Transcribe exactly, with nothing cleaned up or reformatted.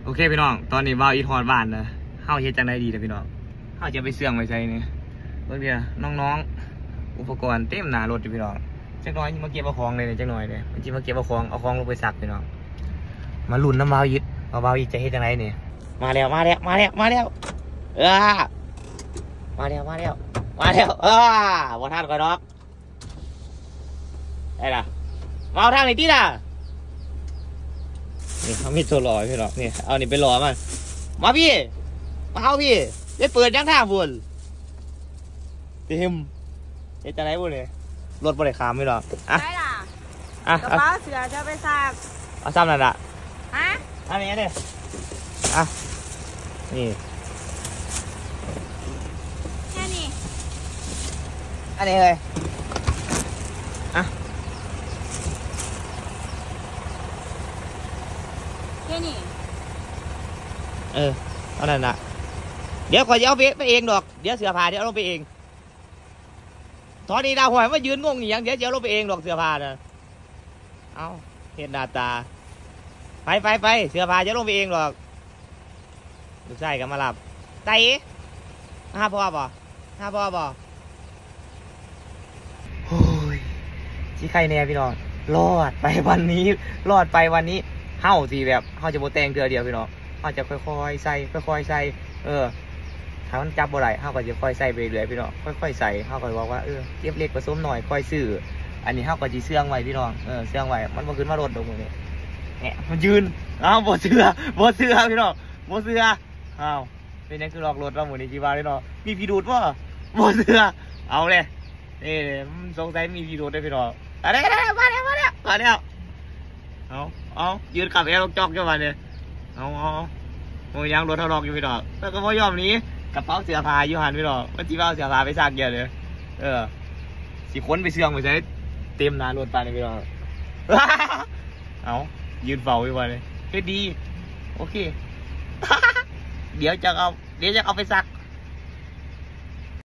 โอเคพี่น้องตอนนี้ว่าวอีทอดบ้านนะเฮาเฮ็ดจังไดดีนะพี่น้องเฮาจะไปเสื่องไปใส่เนี่ยเบิ่งเดี๋ยวน้องๆอุปกรณ์เต็มหน้ารถอยู่พี่น้องจักหน่อยมาเก็บเอาของเลยเนี่ยจักหน่อยเนี่ยมันสิมาเก็บเอาของเอาของลงไปซักพี่น้องมาลุ้นน้ำว่าวอีทเอาว่าวอีทจะเฮ็ดจังไดเนี่ยมาแล้วมาแล้วมาแล้วมาแล้วเออมาแล้วมาแล้วมาแล้วเออบ่ทันก่อนดอกได้ล่ะมาเอาทางไหนติล่ะนี่เขามีตัวรอพี่น้องนี่เอานี่ไปรอมันมาพี่มาเอาพี่ได้เปิดยังทางบุญเต็มเฮ็ดจังได๋บุญนี่รถบ่ได้ข้ามพี่น้องอ่ะได้ล่ะอ่ะกระเป๋าเสือจะไปซักเอาซ้ำนั่นล่ะฮะอันนี้เด้อ่ะนี่แค่นี้อันนี้เลยอ่ะแค่นี้เออเอานั่นน่ะเดี๋ยวก่อนจะเอาไปเองดอกเดี๋ยวเสือผ้าเดี๋ยวเอาลงไปเองตอนนี้ดาวหอยมายืนงงอย่างเดี๋ยวเดี๋ยวลงไปเองดอกเสือผ้าน่ะเอาเห็นหน้าตาไปไปไปเสือผ้าจะลงไปเองดอกลูกชายก็มาหลับไต่ห้าพ่อบ่ห้าพ่อบ่โอ้ยชี้ใครแน่พี่น้องรอดไปวันนี้รอดไปวันนี้เฮ้าสิแบบเฮ้าจะโบแตงเกลือเดียวพี่น้องเฮ้าจะค่อยๆใส่ค่อยๆใส่เออถ้ามันจับบ่ได้เฮ้าก็จะค่อยใส่ไปเรื่อยพี่น้องค่อยๆใส่เฮ้าก็บอกว่าเออเก็บเล็กผสมหน่อยค่อยซื้ออันนี้เฮ้าก็จะเชื่องไว้พี่น้องเออเชื่องไว้มันบ่ขึ้นมารถตรงนี้เนี่ยมันยืนอ้าวบ่เชื่อบ่เชื่อพี่น้องบ่เชื่ออ้าวเป็นยังคือหลอกรถเราหมดนี่จีบาเลยเนาะมีพีดูดป่ะบ่เชื่อเอาเลยนี่สงสัยมีพีดูดได้พี่น้องอะไรมาแล้วมาแล้วมาแล้วเอาเอายืนขับแอร์ลงจอกกันมาเนี่ยเอาเอาโอ้ยยังรถทะเลาะอยู่พี่น้องแล้วก็พอยอมนี้กระเป๋าเสื้อผ้าอยู่หันพี่น้องว่าจีบเอาเสื้อผ้าไปซักเยอะเลยเออสีค้นไปเสื่องไปใช้เต็มนานรถไปเลยพี่น้องเอายืนเฝ้าอยู่วันเลยเฮ้ยดีโอเคเดี๋ยวจะเอาเดี๋ยวจะเอาไปซัก